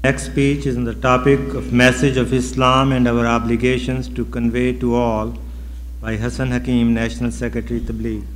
Next speech is on the topic of message of Islam and our obligations to convey to all by Hassan Hakim, National Secretary, Tabligh.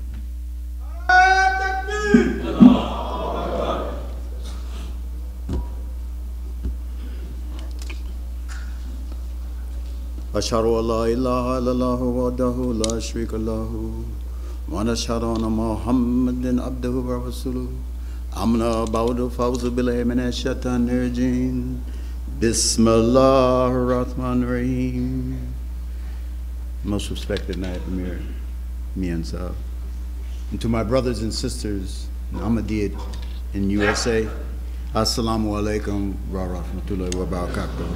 Ashhadu an la ilaha illallah wahdahu la sharika lahu wa nashhadu anna Muhammadan abduhu wa rasuluhu. Amna ba'du fa'udhu billahi minash shaitanir rajim. Bismillahir Rahmanir Rahim. Most respected Naib Amir Mian Sahib. And to my brothers and sisters in Ahmadiyya in USA, Assalamu alaikum wa rahmatullahi wa barakatuh.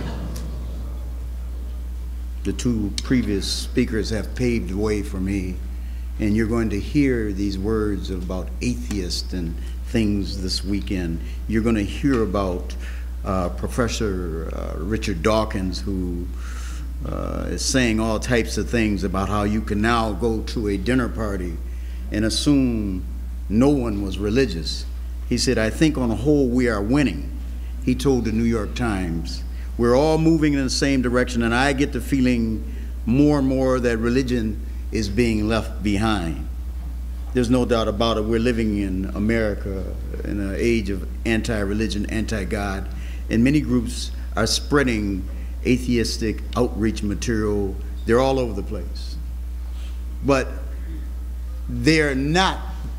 The two previous speakers have paved the way for me, and you're going to hear these words about atheists and things this weekend. You're going to hear about Professor Richard Dawkins, who is saying all types of things about how you can now go to a dinner party and assume no one was religious. He said, I think on the whole we are winning. He told the New York Times. We're all moving in the same direction, and I get the feeling more and more that religion is being left behind. There's no doubt about it. We're living in America in an age of anti-religion, anti-God, and many groups are spreading atheistic outreach material. They're all over the place. But they're not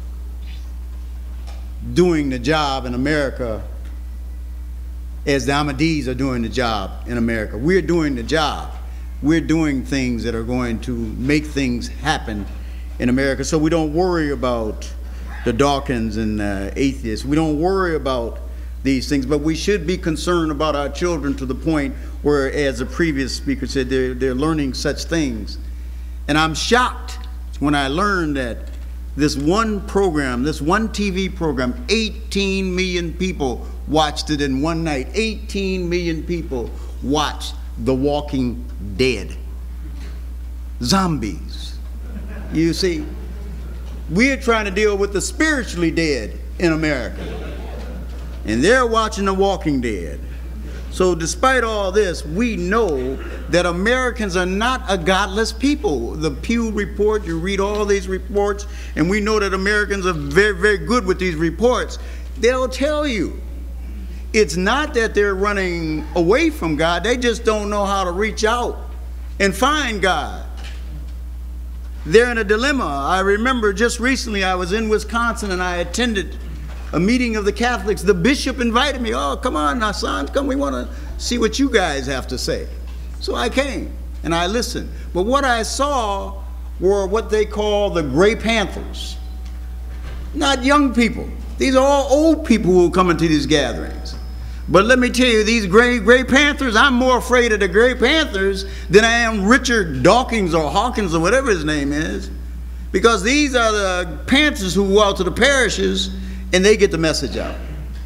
doing the job in America as the Ahmadis are doing the job in America. We're doing the job. We're doing things that are going to make things happen in America. So we don't worry about the Dawkins and atheists. We don't worry about these things, but we should be concerned about our children to the point where, as the previous speaker said, they're learning such things. And I'm shocked when I learned that this one program, this one TV program, 18 million people watched it in one night. 18 million people watched The Walking Dead. Zombies. You see, we're trying to deal with the spiritually dead in America, and they're watching The Walking Dead. So despite all this, we know that Americans are not a godless people. The Pew report, you read all these reports, and we know that Americans are very, very good with these reports. They'll tell you it's not that they're running away from God, they just don't know how to reach out and find God. They're in a dilemma. I remember just recently I was in Wisconsin and I attended a meeting of the Catholics. The bishop invited me. Oh, come on now, son, come, we want to see what you guys have to say. So I came and I listened. But what I saw were what they call the Gray Panthers. Not young people. These are all old people who come into these gatherings. But let me tell you, these Gray Panthers, I'm more afraid of the Gray Panthers than I am Richard Dawkins or Hawkins or whatever his name is. Because these are the Panthers who go out to the parishes and they get the message out.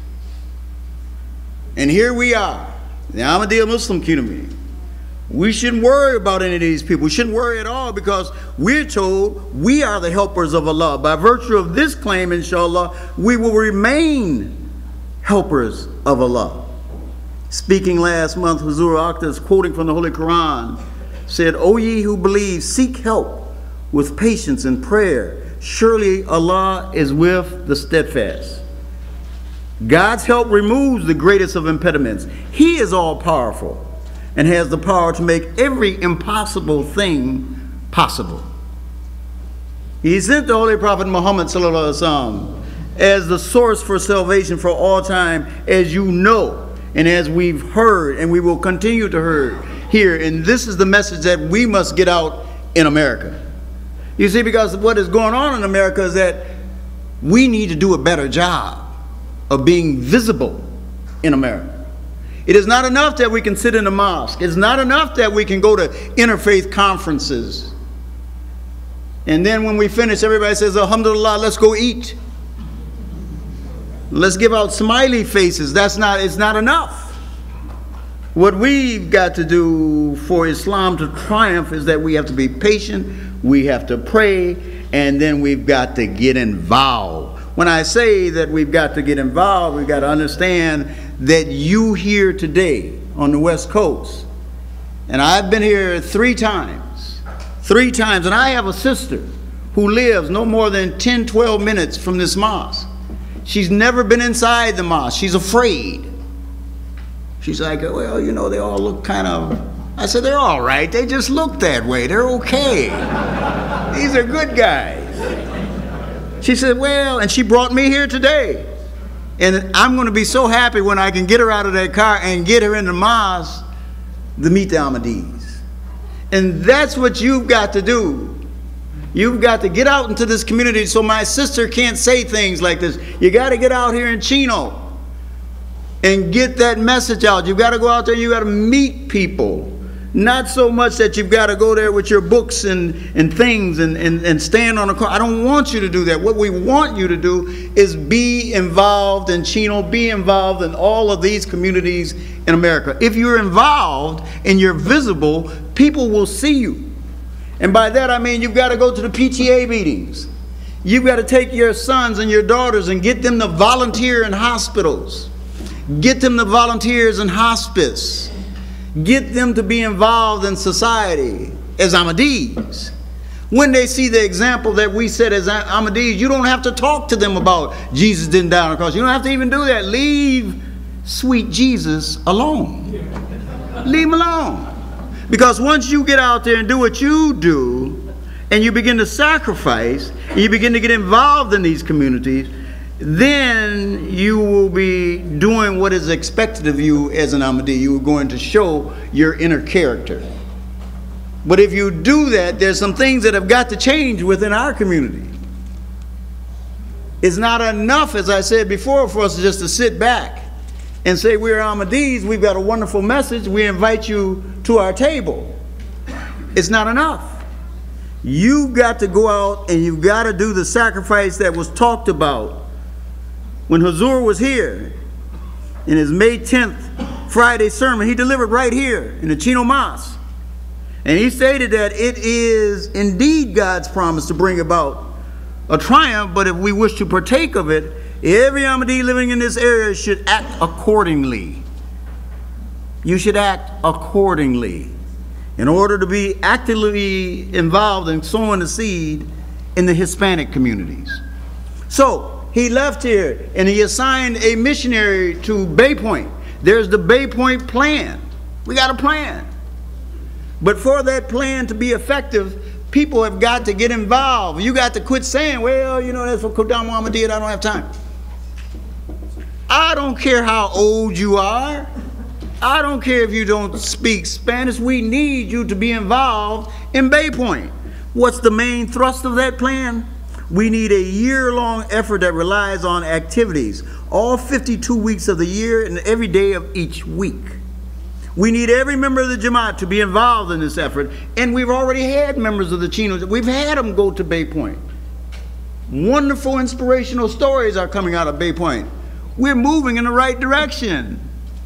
And here we are, the Ahmadiyya Muslim community. We shouldn't worry about any of these people. We shouldn't worry at all, because we're told we are the helpers of Allah. By virtue of this claim, inshallah, we will remain helpers of Allah. Speaking last month, Huzur Akhtas, quoting from the Holy Quran, said, O ye who believe, seek help with patience and prayer. Surely Allah is with the steadfast. God's help removes the greatest of impediments. He is all powerful and has the power to make every impossible thing possible. He sent the Holy Prophet Muhammad sallallahu alaihi wasallam as the source for salvation for all time, as you know, and as we've heard, and we will continue to hear. And this is the message that we must get out in America. You see, because what is going on in America is that we need to do a better job of being visible in America. It is not enough that we can sit in a mosque. It's not enough that we can go to interfaith conferences. And then when we finish, everybody says, Alhamdulillah, let's go eat. Let's give out smiley faces. It's not enough. What we've got to do for Islam to triumph is that we have to be patient, we have to pray, and then we've got to get involved. When I say that we've got to get involved, we've got to understand that you hear today on the West Coast. And I've been here 3 times, and I have a sister who lives no more than 10, 12 minutes from this mosque. She's never been inside the mosque. She's afraid. She's like, well, you know, they all look kind of, I said, they're all right. They just look that way. They're okay. These are good guys. She said, well, and she brought me here today. And I'm going to be so happy when I can get her out of that car and get her in the mosque to meet the Ahmadiyyas. And that's what you've got to do. You've got to get out into this community so my sister can't say things like this. You got to get out here in Chino and get that message out. You've got to go out there and you've got to meet people. Not so much that you've got to go there with your books and things and stand on a car. I don't want you to do that. What we want you to do is be involved in Chino, be involved in all of these communities in America. If you're involved and you're visible, people will see you. And by that I mean you've got to go to the PTA meetings. You've got to take your sons and your daughters and get them to volunteer in hospitals. Get them to volunteers in hospice. Get them to be involved in society as Ahmadiyyas. When they see the example that we set as Ahmadiyyas, you don't have to talk to them about Jesus didn't die on the cross. You don't have to even do that. Leave sweet Jesus alone. Leave him alone. Because once you get out there and do what you do, and you begin to sacrifice, and you begin to get involved in these communities, then you will be doing what is expected of you as an Ahmadiyya. You are going to show your inner character. But if you do that, there's some things that have got to change within our community. It's not enough, as I said before, for us just to sit back and say we're Ahmadiyyas, we've got a wonderful message, we invite you to our table. It's not enough. You've got to go out and you've got to do the sacrifice that was talked about when Hazur was here in his May 10th Friday sermon. He delivered right here in the Chino Mosque. And he stated that it is indeed God's promise to bring about a triumph, but if we wish to partake of it, every Ahmadiyya living in this area should act accordingly. You should act accordingly in order to be actively involved in sowing the seed in the Hispanic communities. So he left here and he assigned a missionary to Bay Point. There's the Bay Point plan. We got a plan. But for that plan to be effective, people have got to get involved. You got to quit saying, well, you know, that's for Kodama Ahmadiyya, I don't have time. I don't care how old you are. I don't care if you don't speak Spanish. We need you to be involved in Bay Point. What's the main thrust of that plan? We need a year-long effort that relies on activities, all 52 weeks of the year and every day of each week. We need every member of the Jamaat to be involved in this effort, and we've already had members of the Chinos. We've had them go to Bay Point. Wonderful, inspirational stories are coming out of Bay Point. We're moving in the right direction.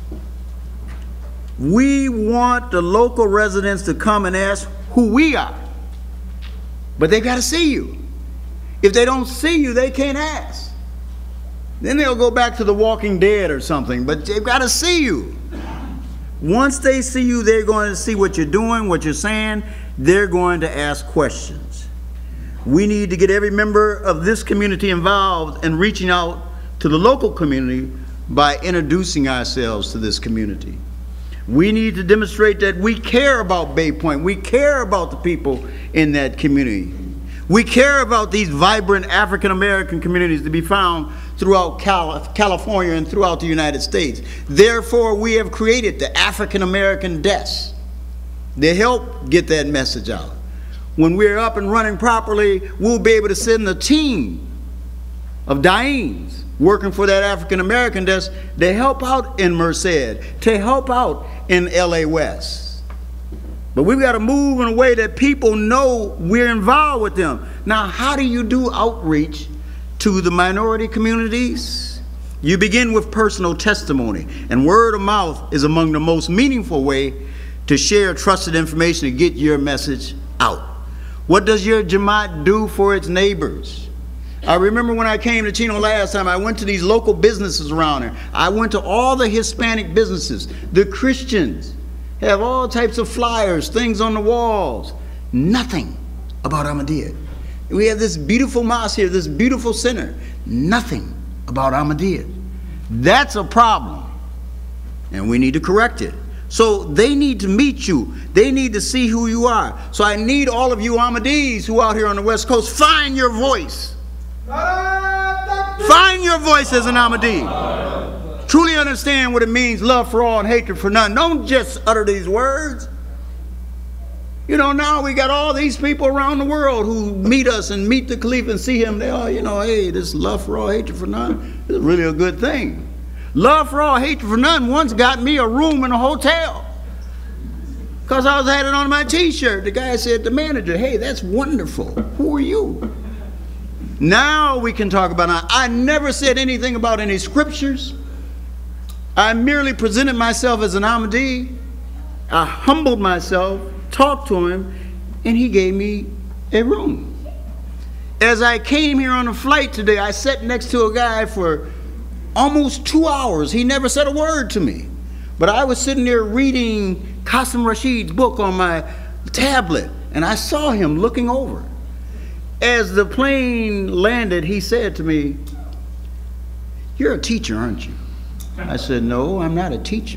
We want the local residents to come and ask who we are, but they've got to see you. If they don't see you, they can't ask. Then they'll go back to The Walking Dead or something, but they've got to see you. Once they see you, they're going to see what you're doing, what you're saying. They're going to ask questions. We need to get every member of this community involved in reaching out to the local community by introducing ourselves to this community. We need to demonstrate that we care about Bay Point. We care about the people in that community. We care about these vibrant African-American communities to be found throughout California and throughout the United States. Therefore, we have created the African-American desk to help get that message out. When we're up and running properly, we'll be able to send a team of Daeens working for that African-American desk to help out in Merced, to help out in LA West. But we've got to move in a way that people know we're involved with them. Now, how do you do outreach to the minority communities? You begin with personal testimony, and word of mouth is among the most meaningful way to share trusted information to get your message out. What does your Jamaat do for its neighbors? I remember when I came to Chino last time, I went to these local businesses around here. I went to all the Hispanic businesses. The Christians have all types of flyers, things on the walls. Nothing about Ahmadiyya. We have this beautiful mosque here, this beautiful center. Nothing about Ahmadiyya. That's a problem, and we need to correct it. So they need to meet you. They need to see who you are. So I need all of you Ahmadiyyas who out here on the West Coast, find your voice. Find your voice as an Ahmadiyya. Truly understand what it means, love for all and hatred for none. Don't just utter these words. You know, now we got all these people around the world who meet us and meet the Caliph and see him. They all, you know, hey, this love for all, hatred for none is really a good thing. Love for all, hatred for none once got me a room in a hotel because I had it on my t-shirt. The guy said, the manager, hey, that's wonderful. Who are you? Now we can talk about it. I never said anything about any scriptures. I merely presented myself as an Ahmadi. I humbled myself, talked to him, and he gave me a room. As I came here on a flight today, I sat next to a guy for almost 2 hours. He never said a word to me. But I was sitting there reading Qasim Rashid's book on my tablet, and I saw him looking over. As the plane landed, he said to me, you're a teacher, aren't you? I said, no, I'm not a teacher.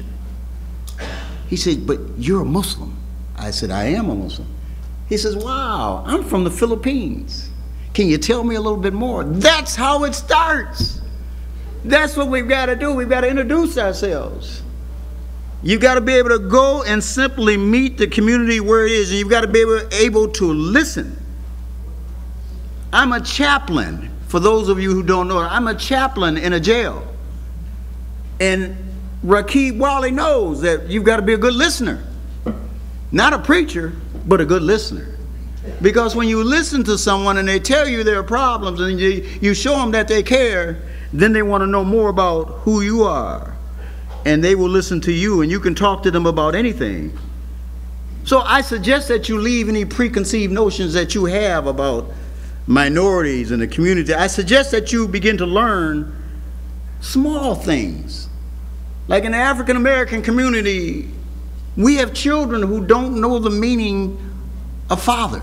He said, but you're a Muslim. I said, I am a Muslim. He says, wow, I'm from the Philippines. Can you tell me a little bit more? That's how it starts. That's what we've got to do. We've got to introduce ourselves. You've got to be able to go and simply meet the community where it is, and you've got to be able to listen. I'm a chaplain. For those of you who don't know, I'm a chaplain in a jail. And Rakib Wali knows that you've got to be a good listener. Not a preacher, but a good listener. Because when you listen to someone and they tell you their problems and you show them that they care, then they want to know more about who you are. And they will listen to you, and you can talk to them about anything. So I suggest that you leave any preconceived notions that you have about minorities in the community. I suggest that you begin to learn small things. Like in the African American community, we have children who don't know the meaning of father.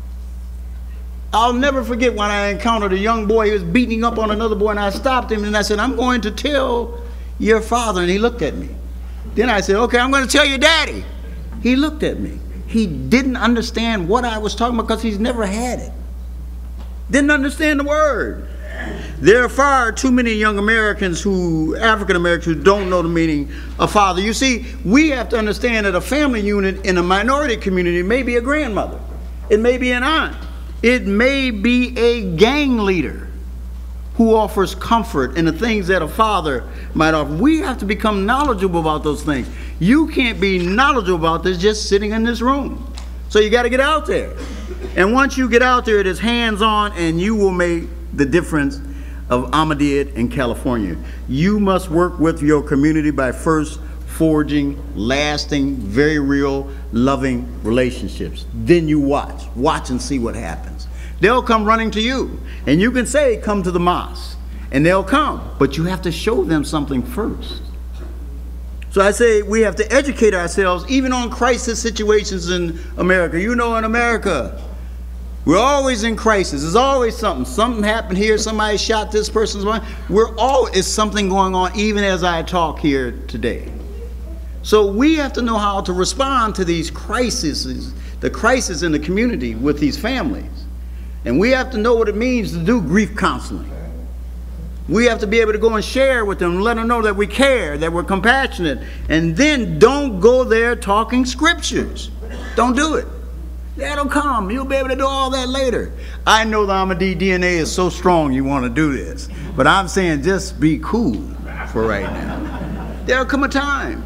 I'll never forget when I encountered a young boy who was beating up on another boy, and I stopped him and I said, I'm going to tell your father. And he looked at me. Then I said, okay, I'm going to tell your daddy. He looked at me. He didn't understand what I was talking about because he's never had it. Didn't understand the word. There are far too many young Americans African Americans who don't know the meaning of father. You see, we have to understand that a family unit in a minority community may be a grandmother. It may be an aunt. It may be a gang leader who offers comfort in the things that a father might offer. We have to become knowledgeable about those things. You can't be knowledgeable about this just sitting in this room. So you got to get out there. And once you get out there, it is hands-on, and you will make the difference of Ahmadiyya in California. You must work with your community by first forging lasting, very real, loving relationships. Then you watch and see what happens. They'll come running to you, and you can say, come to the mosque, and they'll come, but you have to show them something first. So I say we have to educate ourselves even on crisis situations in America. You know, in America, we're always in crisis. There's always something. Something happened here. Somebody shot this person's mind. It's something going on even as I talk here today. So we have to know how to respond to these crises, the crisis in the community with these families. And we have to know what it means to do grief counseling. We have to be able to go and share with them, let them know that we care, that we're compassionate. And then don't go there talking scriptures. Don't do it. That'll come. You'll be able to do all that later. I know the Ahmadi DNA is so strong you want to do this. But I'm saying just be cool for right now. There'll come a time.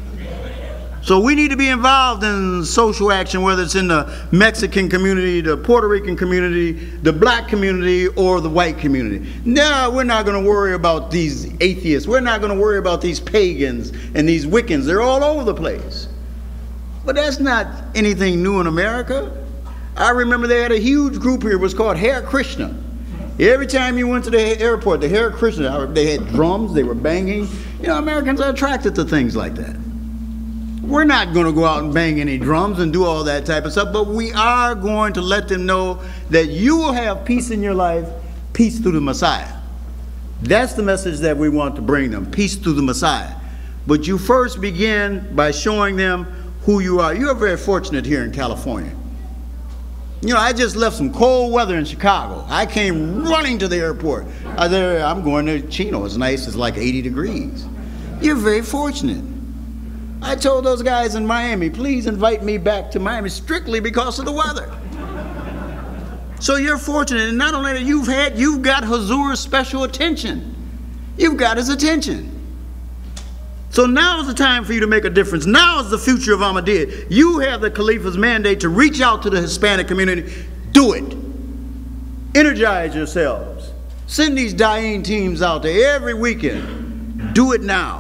So we need to be involved in social action, whether it's in the Mexican community, the Puerto Rican community, the black community, or the white community. No, we're not going to worry about these atheists. We're not going to worry about these pagans and these Wiccans. They're all over the place. But that's not anything new in America. I remember they had a huge group here. It was called Hare Krishna. Every time you went to the airport, the Hare Krishna, they had drums, they were banging. You know, Americans are attracted to things like that. We're not going to go out and bang any drums and do all that type of stuff, but we are going to let them know that you will have peace in your life, peace through the Messiah. That's the message that we want to bring them, peace through the Messiah. But you first begin by showing them who you are. You are very fortunate here in California. You know, I just left some cold weather in Chicago. I came running to the airport. I'm going to Chino. It's nice. It's like 80 degrees. You're very fortunate. I told those guys in Miami, please invite me back to Miami strictly because of the weather. So you're fortunate, and not only that, you've got Huzzur's special attention. You've got his attention. So now is the time for you to make a difference. Now is the future of Ahmadiyya. You have the Khalifa's mandate to reach out to the Hispanic community. Do it. Energize yourselves. Send these Daeen teams out there every weekend. Do it now.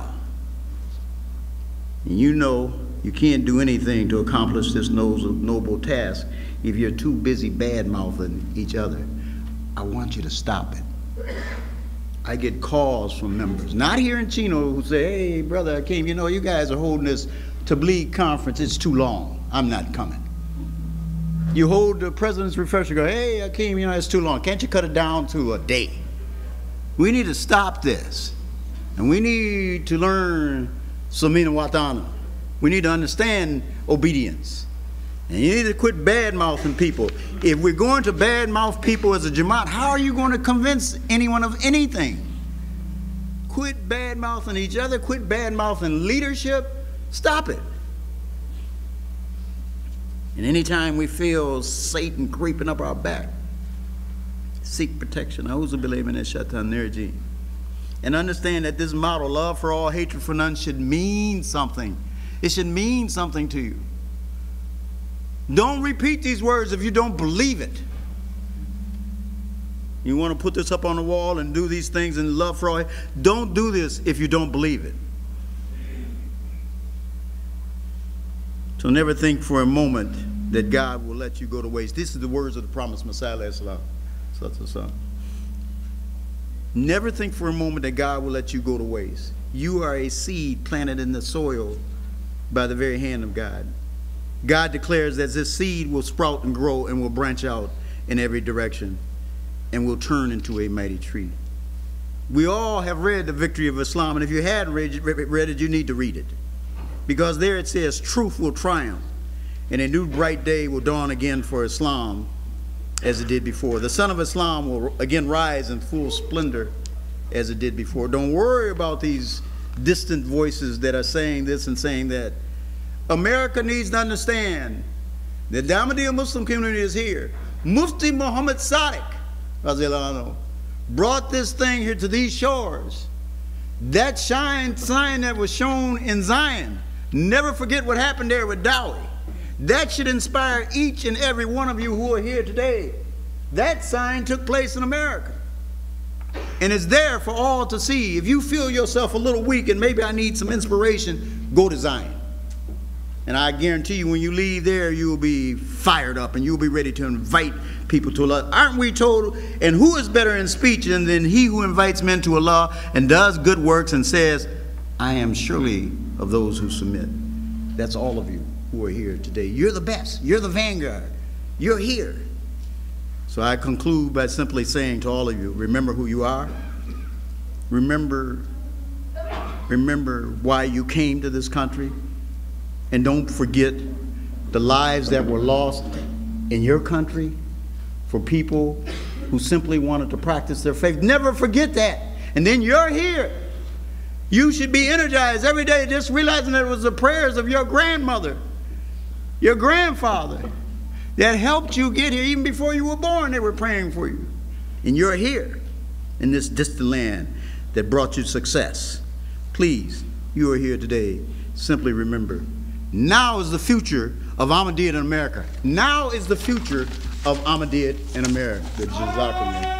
And you know you can't do anything to accomplish this noble task if you're too busy bad-mouthing each other. I want you to stop it. I get calls from members, not here in Chino, who say, hey, Brother Hakeem, you know, you guys are holding this Tabligh conference. It's too long. I'm not coming. You hold the President's Refresher, go, hey, Hakeem, you know, it's too long. Can't you cut it down to a day? We need to stop this. And we need to learn Samina Watana. We need to understand obedience. And you need to quit bad-mouthing people. If we're going to bad-mouth people as a Jamaat, how are you going to convince anyone of anything? Quit bad-mouthing each other. Quit bad-mouthing leadership. Stop it. And anytime we feel Satan creeping up our back, seek protection. And understand that this motto, love for all, hatred for none, should mean something. It should mean something to you. Don't repeat these words if you don't believe it. You want to put this up on the wall and do these things in love for all. Don't do this if you don't believe it. So never think for a moment that God will let you go to waste. This is the words of the promised Messiah. Never think for a moment that God will let you go to waste. You are a seed planted in the soil by the very hand of God. God declares that this seed will sprout and grow and will branch out in every direction and will turn into a mighty tree. We all have read the Victory of Islam, and if you hadn't read it, you need to read it. Because there it says, truth will triumph, and a new bright day will dawn again for Islam as it did before. The sun of Islam will again rise in full splendor as it did before. Don't worry about these distant voices that are saying this and saying that. America needs to understand that the Ahmadiyya Muslim community is here. Mufti Muhammad Sadiq brought this thing here to these shores. That sign that was shown in Zion, never forget what happened there with Dowie. That should inspire each and every one of you who are here today. That sign took place in America. And it's there for all to see. If you feel yourself a little weak and maybe I need some inspiration, go to Zion. And I guarantee you when you leave there, you will be fired up and you'll be ready to invite people to Allah. Aren't we told, and who is better in speech than he who invites men to Allah and does good works and says, I am surely of those who submit. That's all of you who are here today. You're the best. You're the vanguard. You're here. So I conclude by simply saying to all of you, remember who you are. Remember why you came to this country. And don't forget the lives that were lost in your country for people who simply wanted to practice their faith. Never forget that. And then you're here. You should be energized every day just realizing that it was the prayers of your grandmother, your grandfather, that helped you get here. Even before you were born, they were praying for you. And you're here in this distant land that brought you success. Please, you are here today. Simply remember, now is the future of Ahmadiyya in America. Now is the future of Ahmadiyya in America. Jazakallah.